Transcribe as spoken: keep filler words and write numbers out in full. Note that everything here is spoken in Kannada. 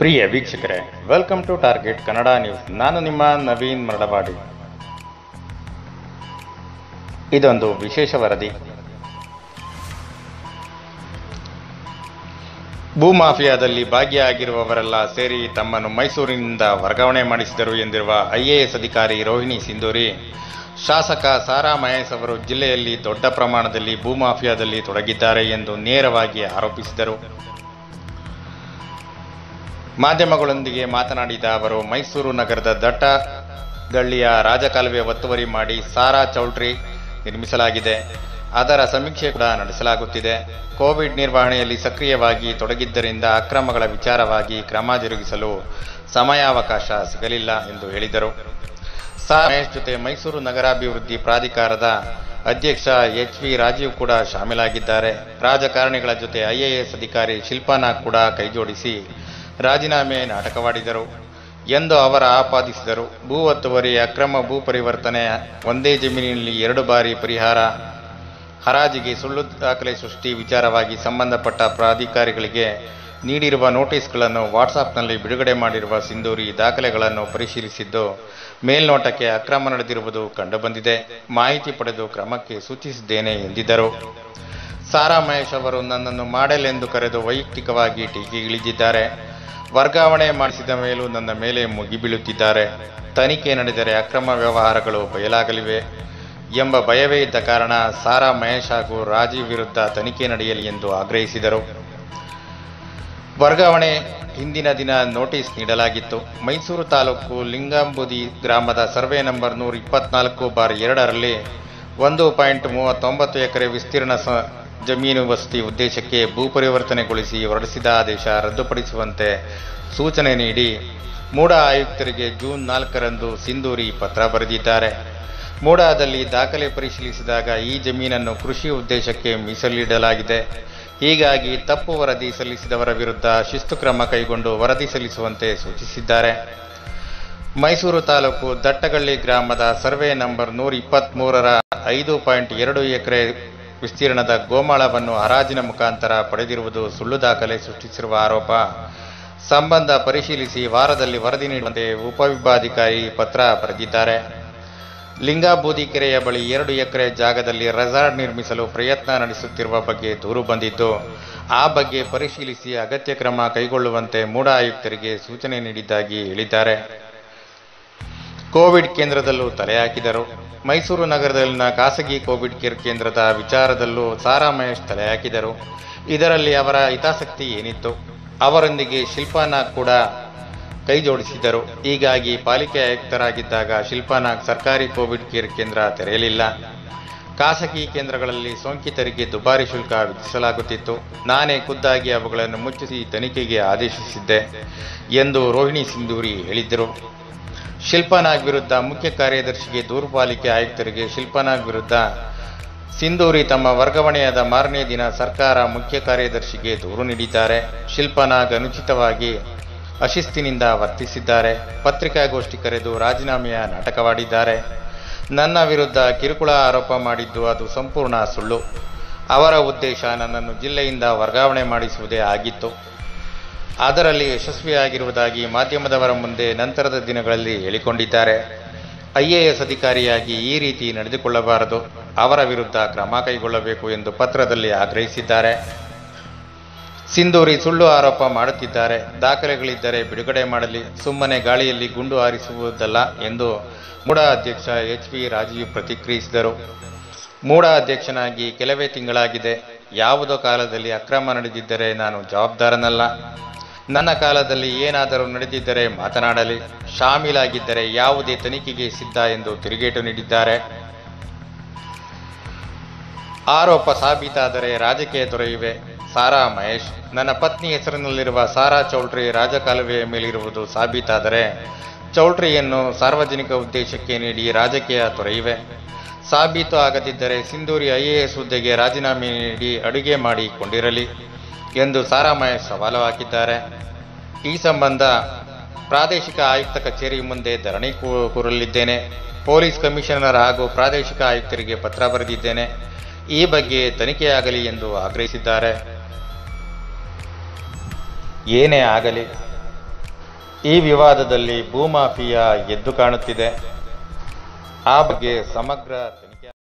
ಪ್ರಿಯ ವೀಕ್ಷಕರೇ, welcome to Target Kannada news. ನಾನು ನಿಮ್ಮ ನವೀನ್ ಮರಡವಾಡಿ. ಇದೊಂದು ವಿಶೇಷ ವರದಿ. ಭೂಮಾಫಿಯಾದಲ್ಲಿ ಭಾಗಿಯಾಗಿರುವವರೆಲ್ಲ ಸೇರಿ ತಮ್ಮನ್ನು ಮೈಸೂರಿನಿಂದ ವರ್ಗಾವಣೆ ಮಾಡಿಸಿದರು ಎಂದಿರುವ ಐಎಎಸ್ ಅಧಿಕಾರಿ ರೋಹಿಣಿ ಸಿಂಧೂರಿ, ಶಾಸಕ ಸಾರಾ ಮಹೇಶ್ ಅವರು ಜಿಲ್ಲೆಯಲ್ಲಿ ದೊಡ್ಡ ಪ್ರಮಾಣದಲ್ಲಿ ಭೂಮಾಫಿಯಾದಲ್ಲಿ ತೊಡಗಿದ್ದಾರೆ ಎಂದು ನೇರವಾಗಿ ಆರೋಪಿಸಿದರು. ಮಾಧ್ಯಮಗಳೊಂದಿಗೆ ಮಾತನಾಡಿದ ಅವರು, ಮೈಸೂರು ನಗರದ ದಟ್ಟಗಳ್ಳಿಯ ರಾಜಕಾಲುವೆ ಒತ್ತುವರಿ ಮಾಡಿ ಸಾರಾ ಚೌಲ್ಟ್ರಿ ನಿರ್ಮಿಸಲಾಗಿದೆ. ಅದರ ಸಮೀಕ್ಷೆ ಕೂಡ ನಡೆಸಲಾಗುತ್ತಿದೆ. ಕೋವಿಡ್ ನಿರ್ವಹಣೆಯಲ್ಲಿ ಸಕ್ರಿಯವಾಗಿ ತೊಡಗಿದ್ದರಿಂದ ಅಕ್ರಮಗಳ ವಿಚಾರವಾಗಿ ಕ್ರಮ ಜರುಗಿಸಲು ಸಮಯಾವಕಾಶ ಸಿಗಲಿಲ್ಲ ಎಂದು ಹೇಳಿದರು. ಸಾರಾ ಮಹೇಶ್ ಜೊತೆ ಮೈಸೂರು ನಗರಾಭಿವೃದ್ಧಿ ಪ್ರಾಧಿಕಾರದ ಅಧ್ಯಕ್ಷ ಎಚ್ ವಿ ರಾಜೀವ್ ಕೂಡ ಶಾಮೀಲಾಗಿದ್ದಾರೆ. ರಾಜಕಾರಣಿಗಳ ಜೊತೆ ಐಎಎಸ್ ಅಧಿಕಾರಿ ಶಿಲ್ಪಾನಾಗ್ ಕೂಡ ಕೈಜೋಡಿಸಿ ರಾಜೀನಾಮೆ ನಾಟಕವಾಡಿದರು ಎಂದು ಅವರ ಆಪಾದಿಸಿದರು. ಭೂ ಒತ್ತುವರಿ, ಅಕ್ರಮ ಭೂ ಪರಿವರ್ತನೆ, ಒಂದೇ ಜಮೀನಿನಲ್ಲಿ ಎರಡು ಬಾರಿ ಪರಿಹಾರ, ಹರಾಜಿಗೆ ಸುಳ್ಳು ದಾಖಲೆ ಸೃಷ್ಟಿ ವಿಚಾರವಾಗಿ ಸಂಬಂಧಪಟ್ಟ ಪ್ರಾಧಿಕಾರಿಗಳಿಗೆ ನೀಡಿರುವ ನೋಟಿಸ್ಗಳನ್ನು ವಾಟ್ಸಾಪ್ನಲ್ಲಿ ಬಿಡುಗಡೆ ಮಾಡಿರುವ ಸಿಂಧೂರಿ ದಾಖಲೆಗಳನ್ನು ಪರಿಶೀಲಿಸಿದ್ದು ಮೇಲ್ನೋಟಕ್ಕೆ ಅಕ್ರಮ ನಡೆದಿರುವುದು ಕಂಡುಬಂದಿದೆ. ಮಾಹಿತಿ ಪಡೆದು ಕ್ರಮಕ್ಕೆ ಸೂಚಿಸಿದ್ದೇನೆ ಎಂದಿದ್ದರು. ಸಾರಾ ಮಹೇಶ್ ಅವರು ನನ್ನನ್ನು ಮಾಡೆಲ್ ಎಂದು ಕರೆದು ವೈಯಕ್ತಿಕವಾಗಿ ಟೀಕೆಗಿಳಿದಿದ್ದಾರೆ. ವರ್ಗಾವಣೆ ಮಾಡಿಸಿದ ಮೇಲೂ ನನ್ನ ಮೇಲೆ ಮುಗಿಬೀಳುತ್ತಿದ್ದಾರೆ. ತನಿಖೆ ನಡೆದರೆ ಅಕ್ರಮ ವ್ಯವಹಾರಗಳು ಬಯಲಾಗಲಿವೆ ಎಂಬ ಭಯವೇ ಇದ್ದ ಕಾರಣ ಸಾರಾ ಮಹೇಶ್ ಹಾಗೂ ರಾಜೀವ್ ವಿರುದ್ಧ ತನಿಖೆ ನಡೆಯಲಿ ಎಂದು ಆಗ್ರಹಿಸಿದರು. ವರ್ಗಾವಣೆ ಹಿಂದಿನ ದಿನ ನೋಟಿಸ್ ನೀಡಲಾಗಿತ್ತು. ಮೈಸೂರು ತಾಲೂಕು ಲಿಂಗಾಂಬುದಿ ಗ್ರಾಮದ ಸರ್ವೆ ನಂಬರ್ ನೂರ ಇಪ್ಪತ್ನಾಲ್ಕು ಬಾರ್ ಎರಡರಲ್ಲಿ ಒಂದು ಪಾಯಿಂಟ್ ಮೂವತ್ತೊಂಬತ್ತು ಎಕರೆ ವಿಸ್ತೀರ್ಣ ಸ ಜಮೀನು ವಸತಿ ಉದ್ದೇಶಕ್ಕೆ ಭೂ ಪರಿವರ್ತನೆಗೊಳಿಸಿ ಹೊರಡಿಸಿದ ಆದೇಶ ರದ್ದುಪಡಿಸುವಂತೆ ಸೂಚನೆ ನೀಡಿ ಮೂಡಾ ಆಯುಕ್ತರಿಗೆ ಜೂನ್ ನಾಲ್ಕರಂದು ಸಿಂಧೂರಿ ಪತ್ರ ಬರೆದಿದ್ದಾರೆ. ಮೂಡಾದಲ್ಲಿ ದಾಖಲೆ ಪರಿಶೀಲಿಸಿದಾಗ ಈ ಜಮೀನನ್ನು ಕೃಷಿ ಉದ್ದೇಶಕ್ಕೆ ಮೀಸಲಿಡಲಾಗಿದೆ. ಹೀಗಾಗಿ ತಪ್ಪು ವರದಿ ಸಲ್ಲಿಸಿದವರ ವಿರುದ್ಧ ಶಿಸ್ತು ಕ್ರಮ ಕೈಗೊಂಡು ವರದಿ ಸಲ್ಲಿಸುವಂತೆ ಸೂಚಿಸಿದ್ದಾರೆ. ಮೈಸೂರು ತಾಲೂಕು ದಟ್ಟಗಳ್ಳಿ ಗ್ರಾಮದ ಸರ್ವೆ ನಂಬರ್ ನೂರ ಇಪ್ಪತ್ತ್ ಮೂರರ ಐದು ಪಾಯಿಂಟ್ ಎರಡು ಎಕರೆ ವಿಸ್ತೀರ್ಣದ ಗೋಮಾಳವನ್ನು ಹರಾಜಿನ ಮುಖಾಂತರ ಪಡೆದಿರುವುದು ಸುಳ್ಳು ದಾಖಲೆ ಸೃಷ್ಟಿಸಿರುವ ಆರೋಪ ಸಂಬಂಧ ಪರಿಶೀಲಿಸಿ ವಾರದಲ್ಲಿ ವರದಿ ನೀಡುವಂತೆ ಉಪವಿಭಾಗಾಧಿಕಾರಿ ಪತ್ರ ಬರೆದಿದ್ದಾರೆ. ಲಿಂಗಾಬೂದಿ ಕೆರೆಯ ಬಳಿ ಎರಡು ಎಕರೆ ಜಾಗದಲ್ಲಿ ರೆಸಾರ್ಟ್ ನಿರ್ಮಿಸಲು ಪ್ರಯತ್ನ ನಡೆಸುತ್ತಿರುವ ಬಗ್ಗೆ ದೂರು ಬಂದಿದ್ದು, ಆ ಬಗ್ಗೆ ಪರಿಶೀಲಿಸಿ ಅಗತ್ಯ ಕ್ರಮ ಕೈಗೊಳ್ಳುವಂತೆ ಮೂಡಾ ಆಯುಕ್ತರಿಗೆ ಸೂಚನೆ ನೀಡಿದ್ದಾಗಿ ಹೇಳಿದ್ದಾರೆ. ಕೋವಿಡ್ ಕೇಂದ್ರದಲ್ಲೂ ತಲೆ ಹಾಕಿದರು. ಮೈಸೂರು ನಗರದಲ್ಲಿನ ಖಾಸಗಿ ಕೋವಿಡ್ ಕೇರ್ ಕೇಂದ್ರದ ವಿಚಾರದಲ್ಲೂ ಸಾರಾ ಮಹೇಶ್ ತಲೆ ಹಾಕಿದರು. ಇದರಲ್ಲಿ ಅವರ ಹಿತಾಸಕ್ತಿ ಏನಿತ್ತು? ಅವರೊಂದಿಗೆ ಶಿಲ್ಪಾನಾಗ್ ಕೂಡ ಕೈ ಜೋಡಿಸಿದರು. ಹೀಗಾಗಿ ಪಾಲಿಕೆ ಆಯುಕ್ತರಾಗಿದ್ದಾಗ ಶಿಲ್ಪಾನಾಗ್ ಸರ್ಕಾರಿ ಕೋವಿಡ್ ಕೇರ್ ಕೇಂದ್ರ ತೆರೆಯಲಿಲ್ಲ. ಖಾಸಗಿ ಕೇಂದ್ರಗಳಲ್ಲಿ ಸೋಂಕಿತರಿಗೆ ದುಬಾರಿ ಶುಲ್ಕ ವಿಧಿಸಲಾಗುತ್ತಿತ್ತು. ನಾನೇ ಖುದ್ದಾಗಿ ಅವುಗಳನ್ನು ಮುಚ್ಚಿಸಿ ತನಿಖೆಗೆ ಆದೇಶಿಸಿದ್ದೆ ಎಂದು ರೋಹಿಣಿ ಸಿಂಧೂರಿ ಹೇಳಿದ್ದರು. ಶಿಲ್ಪಾನಾಗ್ ವಿರುದ್ಧ ಮುಖ್ಯ ಕಾರ್ಯದರ್ಶಿಗೆ ದೂರು, ಪಾಲಿಕೆ ಆಯುಕ್ತರಿಗೆ ಶಿಲ್ಪಾನಾಗ್ ವಿರುದ್ಧ ಸಿಂಧೂರಿ ತಮ್ಮ ವರ್ಗಾವಣೆಯಾದ ಮಾರನೇ ದಿನ ಸರ್ಕಾರ ಮುಖ್ಯ ಕಾರ್ಯದರ್ಶಿಗೆ ದೂರು ನೀಡಿದ್ದಾರೆ. ಶಿಲ್ಪಾನಾಗ್ ಅನುಚಿತವಾಗಿ ಅಶಿಸ್ತಿನಿಂದ ವರ್ತಿಸಿದ್ದಾರೆ. ಪತ್ರಿಕಾಗೋಷ್ಠಿ ಕರೆದು ರಾಜೀನಾಮೆಯ ನಾಟಕವಾಡಿದ್ದಾರೆ. ನನ್ನ ವಿರುದ್ಧ ಕಿರುಕುಳ ಆರೋಪ ಮಾಡಿದ್ದು ಅದು ಸಂಪೂರ್ಣ ಸುಳ್ಳು. ಅವರ ಉದ್ದೇಶ ನನ್ನನ್ನು ಜಿಲ್ಲೆಯಿಂದ ವರ್ಗಾವಣೆ ಮಾಡಿಸುವುದೇ ಆಗಿತ್ತು. ಅದರಲ್ಲಿ ಯಶಸ್ವಿಯಾಗಿರುವುದಾಗಿ ಮಾಧ್ಯಮದವರ ಮುಂದೆ ನಂತರದ ದಿನಗಳಲ್ಲಿ ಹೇಳಿಕೊಂಡಿದ್ದಾರೆ. ಐಎಎಸ್ ಅಧಿಕಾರಿಯಾಗಿ ಈ ರೀತಿ ನಡೆದುಕೊಳ್ಳಬಾರದು. ಅವರ ವಿರುದ್ಧ ಕ್ರಮ ಕೈಗೊಳ್ಳಬೇಕು ಎಂದು ಪತ್ರದಲ್ಲಿ ಆಗ್ರಹಿಸಿದ್ದಾರೆ. ಸಿಂಧೂರಿ ಸುಳ್ಳು ಆರೋಪ ಮಾಡುತ್ತಿದ್ದಾರೆ. ದಾಖಲೆಗಳಿದ್ದರೆ ಬಿಡುಗಡೆ ಮಾಡಲಿ, ಸುಮ್ಮನೆ ಗಾಳಿಯಲ್ಲಿ ಗುಂಡು ಹಾರಿಸುವುದಲ್ಲ ಎಂದು ಮೂಡಾ ಅಧ್ಯಕ್ಷ ಎಚ್ ವಿ ರಾಜೀವ್ ಪ್ರತಿಕ್ರಿಯಿಸಿದರು. ಮೂಡಾ ಅಧ್ಯಕ್ಷನಾಗಿ ಕೆಲವೇ ತಿಂಗಳಾಗಿದೆ. ಯಾವುದೋ ಕಾಲದಲ್ಲಿ ಅಕ್ರಮ ನಡೆದಿದ್ದರೆ ನಾನು ಜವಾಬ್ದಾರನಲ್ಲ. ನನ್ನ ಕಾಲದಲ್ಲಿ ಏನಾದರೂ ನಡೆದಿದ್ದರೆ ಮಾತನಾಡಲಿ. ಶಾಮೀಲಾಗಿದ್ದರೆ ಯಾವುದೇ ತನಿಖೆಗೆ ಸಿದ್ಧ ಎಂದು ತಿರುಗೇಟು ನೀಡಿದ್ದಾರೆ. ಆರೋಪ ಸಾಬೀತಾದರೆ ರಾಜಕೀಯ ತೊರೆಯುವೆ. ಸಾರಾ ಮಹೇಶ್, ನನ್ನ ಪತ್ನಿ ಹೆಸರಿನಲ್ಲಿರುವ ಸಾರಾ ಚೌಲ್ಟ್ರಿ ರಾಜಕಾಲುವೆಯ ಮೇಲಿರುವುದು ಸಾಬೀತಾದರೆ ಚೌಲ್ಟ್ರಿಯನ್ನು ಸಾರ್ವಜನಿಕ ಉದ್ದೇಶಕ್ಕೆ ನೀಡಿ ರಾಜಕೀಯ ತೊರೆಯುವೆ. ಸಾಬೀತು ಆಗದಿದ್ದರೆ ಸಿಂಧೂರಿ ಐಎಎಸ್ ಹುದ್ದೆಗೆ ರಾಜೀನಾಮೆ ನೀಡಿ ಅಡುಗೆ ಮಾಡಿಕೊಂಡಿರಲಿ ಎಂದು ಸಾರಾ ಮಹೇಶ್ ಸವಾಲು ಹಾಕಿದ್ದಾರೆ. ಈ ಸಂಬಂಧ ಪ್ರಾದೇಶಿಕ ಆಯುಕ್ತ ಕಚೇರಿ ಮುಂದೆ ಧರಣಿ ಕೂರಲಿದ್ದೇನೆ. ಪೊಲೀಸ್ ಕಮಿಷನರ್ ಹಾಗೂ ಪ್ರಾದೇಶಿಕ ಆಯುಕ್ತರಿಗೆ ಪತ್ರ ಬರೆದಿದ್ದೇನೆ. ಈ ಬಗ್ಗೆ ತನಿಖೆಯಾಗಲಿ ಎಂದು ಆಗ್ರಹಿಸಿದ್ದಾರೆ. ಏನೇ ಆಗಲಿ, ಈ ವಿವಾದದಲ್ಲಿ ಭೂಮಾಫಿಯಾ ಎದ್ದು ಕಾಣುತ್ತಿದೆ. ಆ ಬಗ್ಗೆ ಸಮಗ್ರ